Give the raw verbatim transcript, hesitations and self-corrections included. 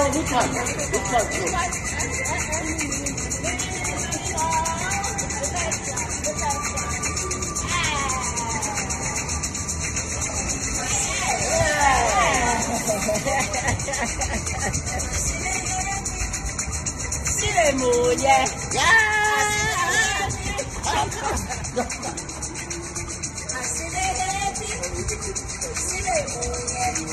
bukan, bukan. Sini munya, ya. Sini, sini munya.